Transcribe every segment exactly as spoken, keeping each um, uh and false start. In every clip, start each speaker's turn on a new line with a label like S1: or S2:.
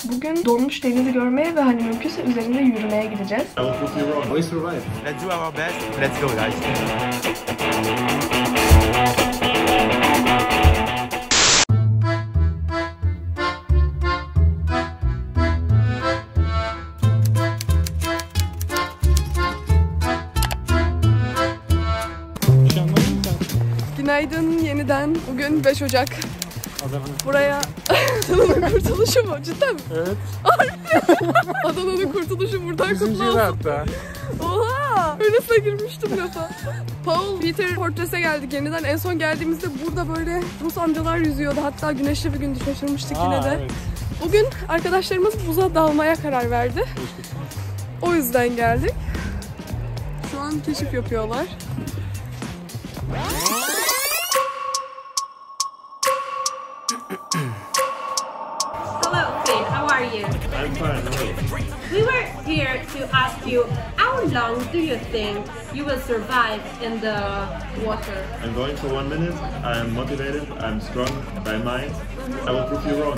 S1: Bugün donmuş denizi görmeye ve hani mümkünse üzerinde yürümeye gideceğiz.
S2: We survive. Let's do our best. Let's go, guys.
S1: Günaydın yeniden. Bugün beş Ocak. Buraya Adana'nın kurtuluşu mu? Cidden mi?
S3: Evet.
S1: Adana'nın kurtuluşu buradan
S3: Bizim
S1: kutlu olsun.
S3: hatta.
S1: Oha! Öylesine girmiştim lafa. Paul Peter Fortress'e geldik yeniden. En son geldiğimizde burada böyle Rus amcalar yüzüyordu. Hatta güneşli bir gündü, şaşırmıştık
S3: Aa,
S1: yine de.
S3: Evet.
S1: Bugün arkadaşlarımız buza dalmaya karar verdi. O yüzden geldik. Şu an keşif yapıyorlar.
S4: Hello, Finn. How are you?
S2: I'm fine.
S4: We were here to ask you, how long do you think you will survive in the water?
S5: I'm going for one minute. I'm motivated. I'm strong by mind. I will prove you wrong.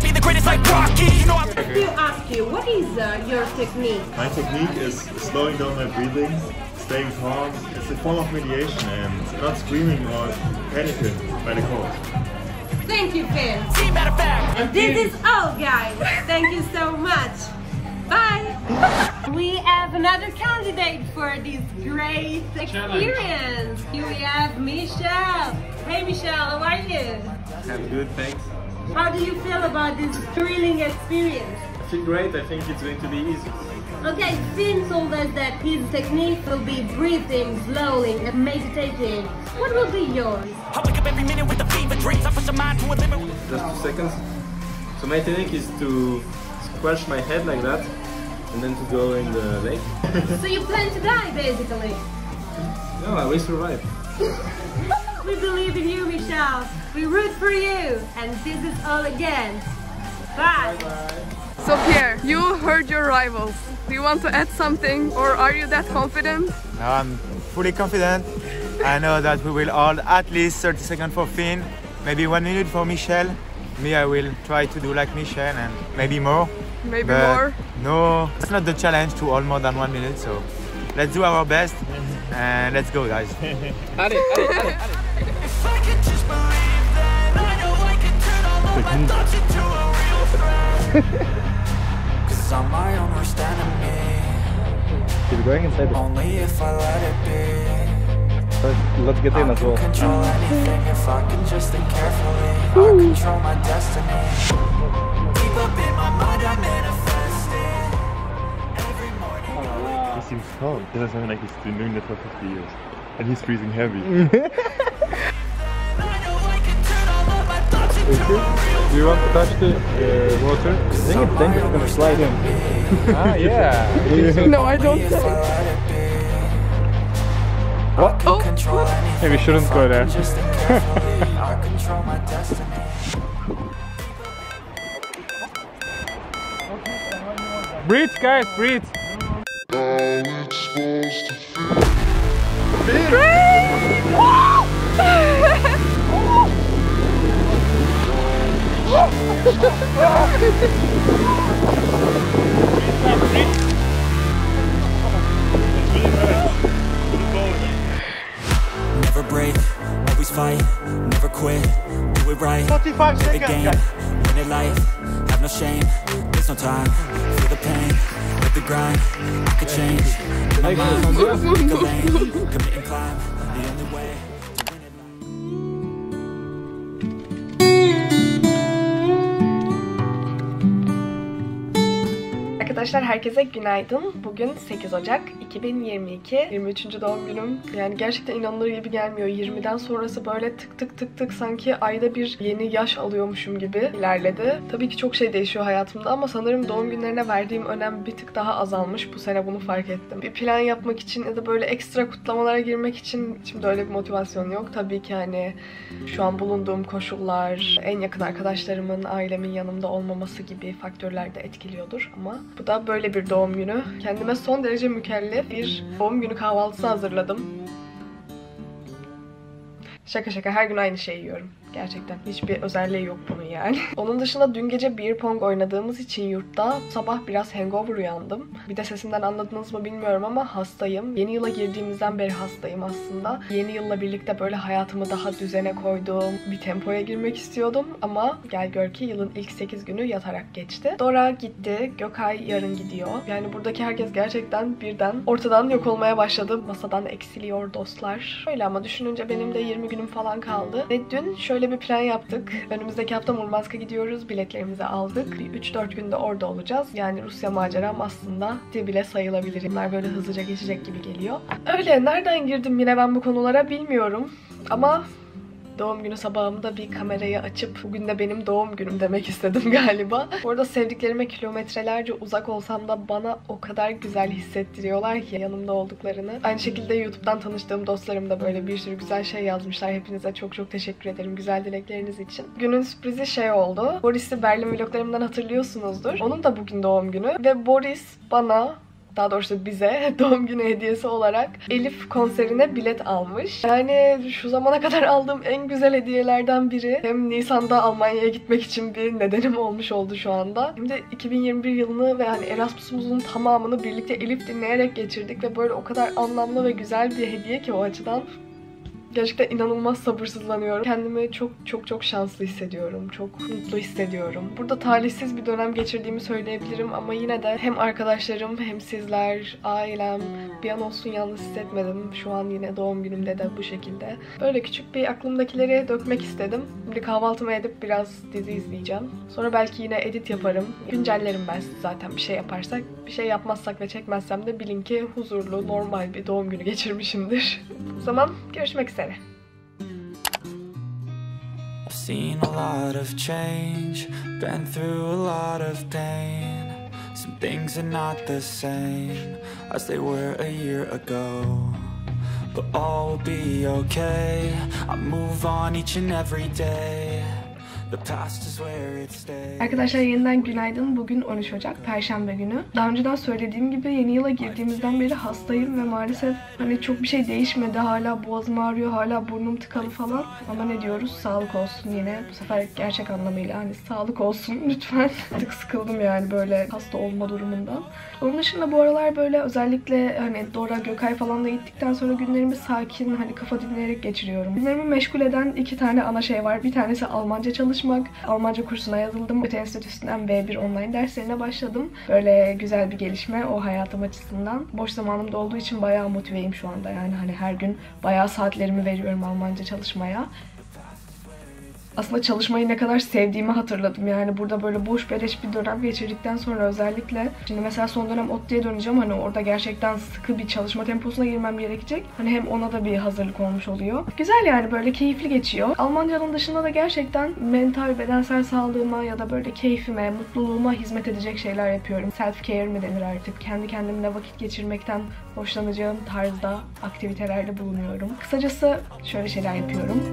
S4: To ask you, what is uh, your technique?
S5: My technique is slowing down my breathing, staying calm. It's a form of mediation and not screaming or panicking by the cold.
S4: Thank you, Finn. And this is all, guys. Thank you so much. Bye. We have another candidate for this great experience. Here we have Michelle. Hey, Michelle, how are you?
S3: I'm good, thanks.
S4: How do you feel about this thrilling experience?
S3: I feel great. I think it's going to be easy.
S4: Okay, Finn told us that his technique will be breathing slowly and meditating. What will be yours?
S3: Just two seconds. So my technique is to scratch my head like that, and then to go in the lake.
S4: So you plan to die, basically.
S3: No, I will survive.
S4: We believe in you, Michelle. We root for you. And this is all again. Bye.
S1: So Pierre, you heard your rivals. Do you want to add something, or are you that confident?
S2: No, I'm fully confident. I know that we will all at least thirty seconds for Finn, maybe one minute for Michelle. Me, I will try to do like Michelle and maybe more.
S1: Maybe
S2: But
S1: more?
S2: No, it's not the challenge to all more than one minute, so let's do our best and let's go, guys.
S3: Allez, allez, allez,
S6: I'm my own worst enemy.
S3: Keep going inside.
S6: Only if I let it be.
S3: Let's get in
S6: I
S3: as
S6: can
S3: well.
S6: control anything if I can just think carefully. I control my destiny. Deep up in my mind, I manifest it. Every morning.
S5: He seems calm. He doesn't sound like he's been doing that for fifty years. And he's freezing heavy.
S3: Do you want to touch the uh, water? I think it's dangerous to slide in. Ah, yeah.
S1: No, I don't.
S6: If I let it be.
S3: What?
S1: Oh,
S6: Control anything.
S3: Maybe we shouldn't
S6: if
S3: go
S6: I
S3: there.
S6: can just think carefully. I control my destiny.
S3: Breathe, guys, breathe.
S6: Never break, always fight, never quit, do it right.
S2: forty-five
S6: Play the
S2: seconds,
S6: game,
S2: guys.
S6: win it life, have no shame, there's no time. Feel the pain, with the grind, I could change. My mind, pick a lane, commit and climb, the only way to win it.
S1: Arkadaşlar herkese günaydın. Bugün sekiz Ocak iki bin yirmi iki. yirmi üçüncü doğum günüm. Yani gerçekten inanılır gibi gelmiyor. yirmiden sonrası böyle tık tık tık tık sanki ayda bir yeni yaş alıyormuşum gibi ilerledi. Tabii ki çok şey değişiyor hayatımda ama sanırım doğum günlerine verdiğim önem bir tık daha azalmış. Bu sene bunu fark ettim. Bir plan yapmak için ya da böyle ekstra kutlamalara girmek için şimdi öyle bir motivasyon yok. Tabii ki hani şu an bulunduğum koşullar, en yakın arkadaşlarımın, ailemin yanımda olmaması gibi faktörler de etkiliyordur ama bu da böyle bir doğum günü. Kendime son derece mükellef bir doğum günü kahvaltısı hazırladım. Şaka şaka her gün aynı şeyi yiyorum. Gerçekten hiçbir özelliği yok bunun yani. Onun dışında dün gece beer pong oynadığımız için yurtta sabah biraz hangover uyandım. Bir de sesimden anladınız mı bilmiyorum ama hastayım. Yeni yıla girdiğimizden beri hastayım aslında. Yeni yılla birlikte böyle hayatımı daha düzene koyduğum bir tempoya girmek istiyordum ama gel gör ki yılın ilk sekiz günü yatarak geçti. Dora gitti, Gökay yarın gidiyor. Yani buradaki herkes gerçekten birden ortadan yok olmaya başladı. Masadan eksiliyor dostlar. Öyle ama düşününce benim de yirmi günüm falan kaldı. Ve dün şöyle bir plan yaptık. Önümüzdeki hafta Murmansk'a gidiyoruz. Biletlerimizi aldık. üç dört günde orada olacağız. Yani Rusya maceram aslında bile sayılabilir. Bunlar böyle hızlıca geçecek gibi geliyor. Öyle nereden girdim yine ben bu konulara bilmiyorum. Ama doğum günü sabahımda bir kamerayı açıp bugün de benim doğum günüm demek istedim galiba. Orada sevdiklerime kilometrelerce uzak olsam da bana o kadar güzel hissettiriyorlar ki yanımda olduklarını. Aynı şekilde YouTube'dan tanıştığım dostlarım da böyle bir sürü güzel şey yazmışlar. Hepinize çok çok teşekkür ederim güzel dilekleriniz için. Günün sürprizi şey oldu. Boris'i Berlin vloglarımdan hatırlıyorsunuzdur. Onun da bugün doğum günü ve Boris bana, daha doğrusu bize doğum günü hediyesi olarak Elif konserine bilet almış. Yani şu zamana kadar aldığım en güzel hediyelerden biri. Hem Nisan'da Almanya'ya gitmek için bir nedenim olmuş oldu şu anda. Hem de iki bin yirmi bir yılını ve hani Erasmus'umuzun tamamını birlikte Elif dinleyerek geçirdik ve böyle o kadar anlamlı ve güzel bir hediye ki o açıdan. Gerçekten inanılmaz sabırsızlanıyorum. Kendimi çok çok çok şanslı hissediyorum. Çok mutlu hissediyorum. Burada talihsiz bir dönem geçirdiğimi söyleyebilirim ama yine de hem arkadaşlarım hem sizler, ailem bir an olsun yalnız hissetmedim. Şu an yine doğum günümde de bu şekilde. Böyle küçük bir aklımdakileri dökmek istedim. Şimdi kahvaltımı edip biraz dizi izleyeceğim. Sonra belki yine edit yaparım. Güncellerim ben size zaten bir şey yaparsak. Bir şey yapmazsak ve çekmezsem de bilin ki huzurlu, normal bir doğum günü geçirmişimdir. O zaman görüşmek üzere.
S6: I've seen a lot of change, been through a lot of pain. Some things are not the same as they were a year ago, but all will be okay. I move on each and every day.
S1: Arkadaşlar yeniden günaydın. Bugün on üç Ocak Perşembe günü. Daha önceden söylediğim gibi yeni yıla girdiğimizden beri hastayım ve maalesef hani çok bir şey değişmedi. Hala boğazım ağrıyor, hala burnum tıkalı falan. Ama ne diyoruz? Sağlık olsun yine. Bu sefer gerçek anlamıyla hani sağlık olsun lütfen. Artık sıkıldım yani böyle hasta olma durumundan. Onun dışında bu aralar böyle özellikle hani Dora, Gökay falan da gittikten sonra günlerimi sakin, hani kafa dinleyerek geçiriyorum. Günlerimi meşgul eden iki tane ana şey var. Bir tanesi Almanca çalışmak. Almanca kursuna yazıldım. Öte Enstitüsü'nden B bir online derslerine başladım. Böyle güzel bir gelişme o hayatım açısından. Boş zamanımda olduğu için bayağı motiveyim şu anda. Yani hani her gün bayağı saatlerimi veriyorum Almanca çalışmaya. Aslında çalışmayı ne kadar sevdiğimi hatırladım. Yani burada böyle boş beleş bir dönem geçirdikten sonra özellikle. Şimdi mesela son dönem ODTÜ'ye döneceğim. Hani orada gerçekten sıkı bir çalışma temposuna girmem gerekecek. Hani hem ona da bir hazırlık olmuş oluyor. Güzel yani böyle keyifli geçiyor. Almancanın dışında da gerçekten mental, bedensel sağlığıma ya da böyle keyfime, mutluluğuma hizmet edecek şeyler yapıyorum. Self-care mi denir artık? Kendi kendimle vakit geçirmekten hoşlanacağım tarzda aktivitelerde bulunuyorum. Kısacası şöyle şeyler yapıyorum.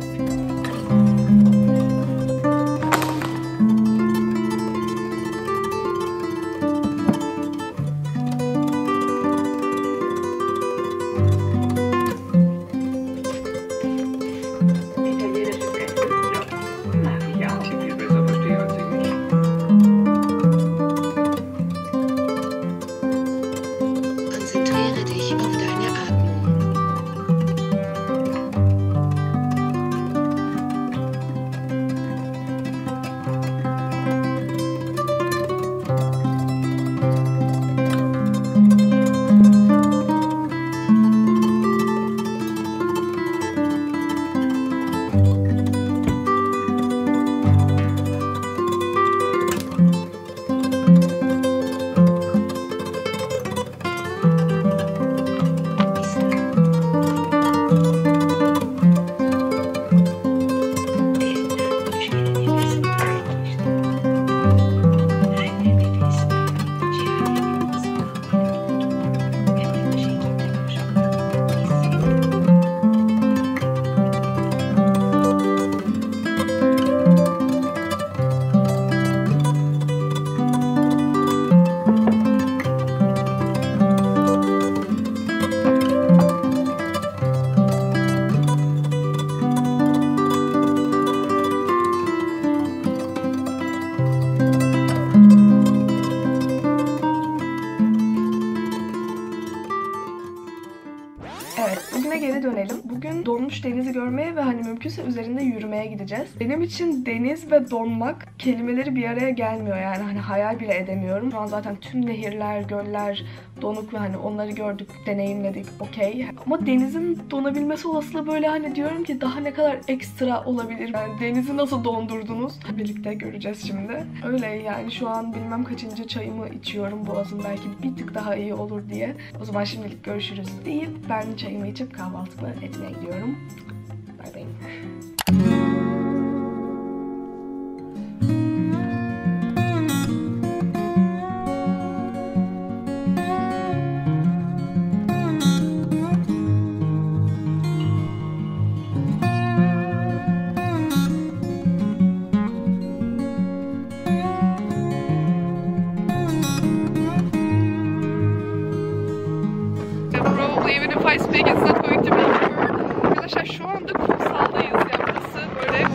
S1: donmuş denizi görmeye ve hani mümkünse üzerinde yürümeye gideceğiz. Benim için deniz ve donmak kelimeleri bir araya gelmiyor yani hani hayal bile edemiyorum. Şu an zaten tüm nehirler, göller donuk ve hani onları gördük, deneyimledik, okey. Ama denizin donabilmesi olasılığı böyle hani diyorum ki daha ne kadar ekstra olabilir. Yani denizi nasıl dondurdunuz? Birlikte göreceğiz şimdi. Öyle yani şu an bilmem kaçıncı çayımı içiyorum, boğazım belki bir tık daha iyi olur diye. O zaman şimdilik görüşürüz deyip ben çayımı içip kahvaltımı etmeye gidiyorum. Bye bye. Even if I speak, it's not going to be heard. Arkadaşlar şu anda kumsaldayız. Yani burası böyle...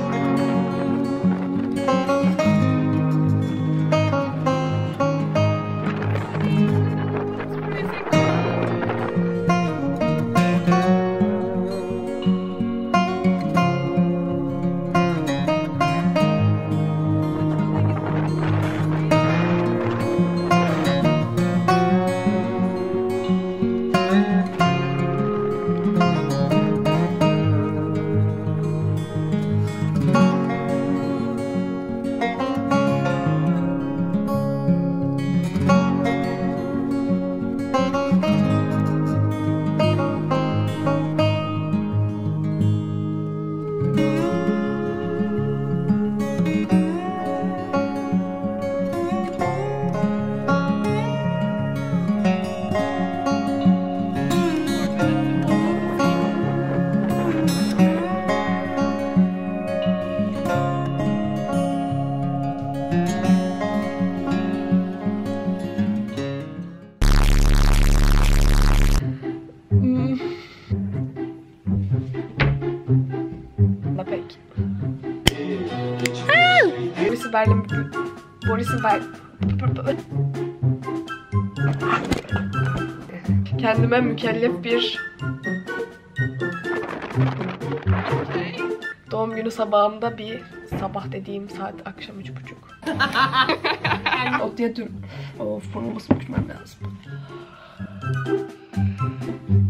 S1: Boris'i Berlin... Boris'i Berlin... Kendime mükellef bir... Doğum günü sabahımda bir... Sabah dediğim saat akşam üç buçuk. Ot yedim. Of, burnumu sıkmam lazım.